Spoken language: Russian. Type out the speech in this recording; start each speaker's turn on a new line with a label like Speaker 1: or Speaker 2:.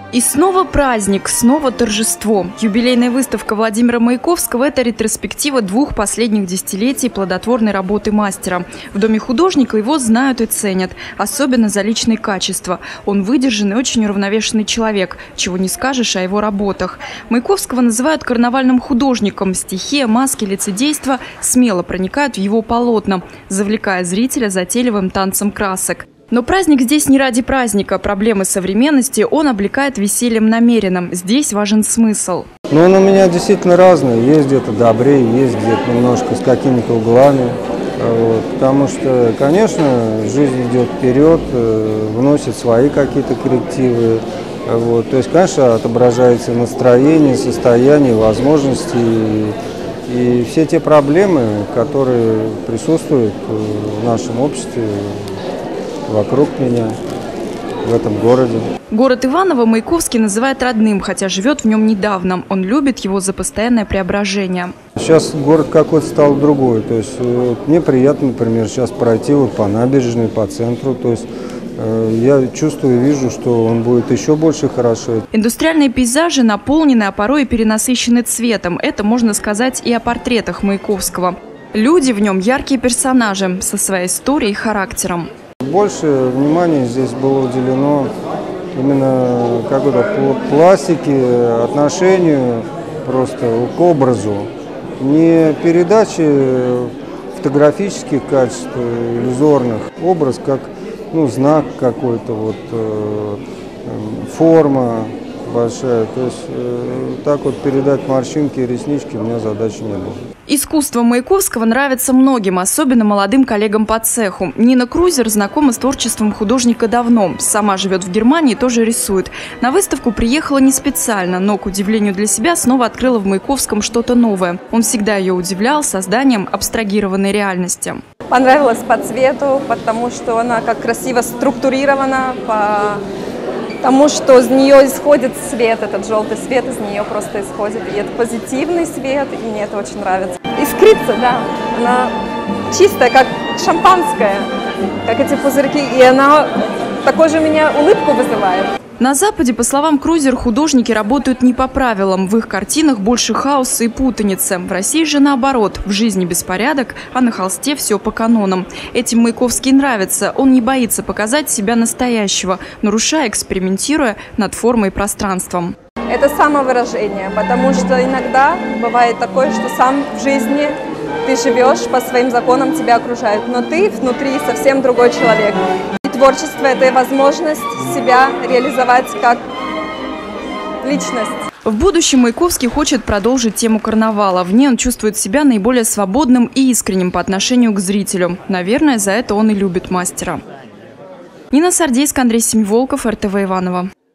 Speaker 1: И снова праздник, снова торжество. Юбилейная выставка Владимира Маяковского – это ретроспектива 2 последних десятилетий плодотворной работы мастера. В Доме художника его знают и ценят, особенно за личные качества. Он выдержанный, очень уравновешенный человек, чего не скажешь о его работах. Маяковского называют карнавальным художником. Стихия, маски, лицедейство смело проникают в его полотна, завлекая зрителя затейливым танцем красок. Но праздник здесь не ради праздника. Проблемы современности он облекает весельем намеренным. Здесь важен смысл.
Speaker 2: Но он у меня действительно разный. Есть где-то добрее, есть где-то немножко с какими-то углами. Потому что, конечно, жизнь идет вперед, вносит свои какие-то коррективы. То есть, конечно, отображается настроение, состояние, возможности. И все те проблемы, которые присутствуют в нашем обществе, вокруг меня, в этом городе.
Speaker 1: Город Иваново Маяковский называет родным, хотя живет в нем недавно. Он любит его за постоянное преображение.
Speaker 2: Сейчас город какой-то стал другой. То есть мне приятно, например, сейчас пройти по набережной, по центру. То есть я чувствую, вижу, что он будет еще больше хорошо.
Speaker 1: Индустриальные пейзажи наполнены, а порой и перенасыщены цветом. Это можно сказать и о портретах Маяковского. Люди в нем яркие персонажи со своей историей и характером.
Speaker 2: Больше внимания здесь было уделено именно какой-то пластике, отношению просто к образу. Не передачи фотографических качеств, иллюзорных. Образ как знак какой-то, форма большая. То есть так передать морщинки и реснички у меня задачи не было.
Speaker 1: Искусство Маяковского нравится многим, особенно молодым коллегам по цеху. Нина Крузер знакома с творчеством художника давно. Сама живет в Германии и тоже рисует. На выставку приехала не специально, но, к удивлению для себя, снова открыла в Маяковском что-то новое. Он всегда ее удивлял созданием абстрагированной реальности.
Speaker 3: Понравилось по цвету, потому что она как красиво структурирована, потому что из нее исходит свет, этот желтый свет из нее просто исходит. И это позитивный свет, и мне это очень нравится. Искрится, да, она чистая, как шампанское, как эти пузырьки, и она такой же у меня улыбку вызывает.
Speaker 1: На Западе, по словам Крузер, художники работают не по правилам. В их картинах больше хаоса и путаницы. В России же наоборот. В жизни беспорядок, а на холсте все по канонам. Этим Маяковский нравится. Он не боится показать себя настоящего, нарушая, экспериментируя над формой и пространством.
Speaker 3: Это самовыражение, потому что иногда бывает такое, что сам в жизни ты живешь, по своим законам тебя окружают, но ты внутри совсем другой человек. Творчество – это возможность себя реализовать как личность.
Speaker 1: В будущем Маяковский хочет продолжить тему карнавала. В ней он чувствует себя наиболее свободным и искренним по отношению к зрителю. Наверное, за это он и любит мастера. Нина Сардейская, Андрей Семиволков, РТВ Иваново.